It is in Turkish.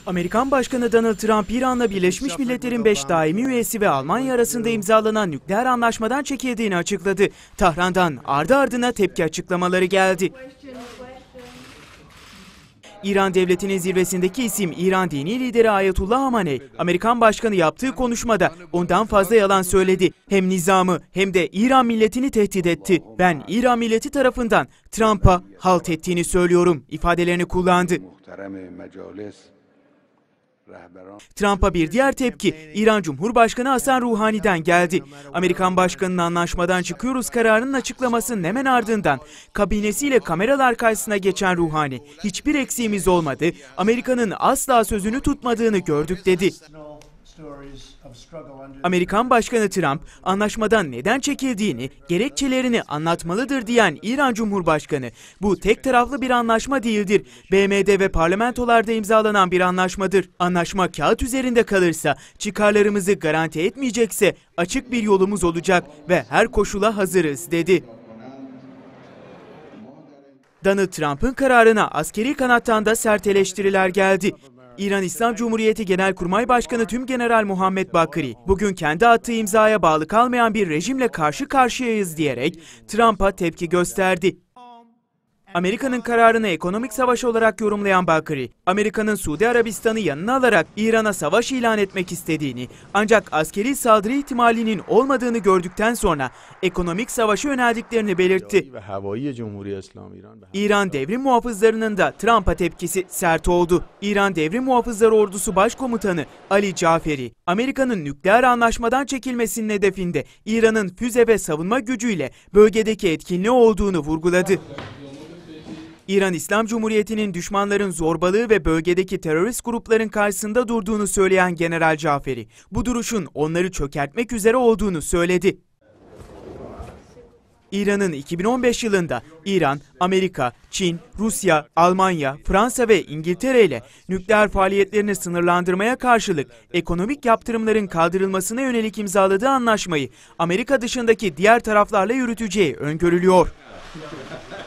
Amerikan Başkanı Donald Trump, İran'la Birleşmiş Milletler'in 5 daimi üyesi ve Almanya arasında imzalanan nükleer anlaşmadan çekildiğini açıkladı. Tahran'dan ardı ardına tepki açıklamaları geldi. İran devletinin zirvesindeki isim İran dini lideri Ayetullah Hamenei, Amerikan Başkanı yaptığı konuşmada ondan fazla yalan söyledi. Hem nizamı hem de İran milletini tehdit etti. Ben İran milleti tarafından Trump'a halt ettiğini söylüyorum ifadelerini kullandı. Trump'a bir diğer tepki İran Cumhurbaşkanı Hasan Ruhani'den geldi. Amerikan Başkanı'nın anlaşmadan çıkıyoruz kararının açıklamasının hemen ardından kabinesiyle kameralar karşısına geçen Ruhani, hiçbir eksiğimiz olmadı, Amerika'nın asla sözünü tutmadığını gördük dedi. Amerikan Başkanı Trump, anlaşmadan neden çekildiğini, gerekçelerini anlatmalıdır diyen İran Cumhurbaşkanı, bu tek taraflı bir anlaşma değildir. BM'de ve parlamentolarda imzalanan bir anlaşmadır. Anlaşma kağıt üzerinde kalırsa, çıkarlarımızı garanti etmeyecekse açık bir yolumuz olacak ve her koşula hazırız dedi. Donald Trump'ın kararına askeri kanattan da sert eleştiriler geldi. İran İslam Cumhuriyeti Genelkurmay Başkanı Tümgeneral Muhammed Bakri, bugün kendi attığı imzaya bağlı kalmayan bir rejimle karşı karşıyayız diyerek Trump'a tepki gösterdi. Amerika'nın kararını ekonomik savaş olarak yorumlayan Bakri, Amerika'nın Suudi Arabistan'ı yanına alarak İran'a savaş ilan etmek istediğini, ancak askeri saldırı ihtimalinin olmadığını gördükten sonra ekonomik savaşa yöneldiklerini belirtti. İran Devrim Muhafızları'nın da Trump'a tepkisi sert oldu. İran Devrim Muhafızları Ordusu Başkomutanı Ali Caferi, Amerika'nın nükleer anlaşmadan çekilmesinin hedefinde İran'ın füze ve savunma gücüyle bölgedeki etkinliği olduğunu vurguladı. İran İslam Cumhuriyeti'nin düşmanların zorbalığı ve bölgedeki terörist grupların karşısında durduğunu söyleyen General Caferi, bu duruşun onları çökertmek üzere olduğunu söyledi. İran'ın 2015 yılında İran, Amerika, Çin, Rusya, Almanya, Fransa ve İngiltere ile nükleer faaliyetlerini sınırlandırmaya karşılık ekonomik yaptırımların kaldırılmasına yönelik imzaladığı anlaşmayı Amerika dışındaki diğer taraflarla yürüteceği öngörülüyor.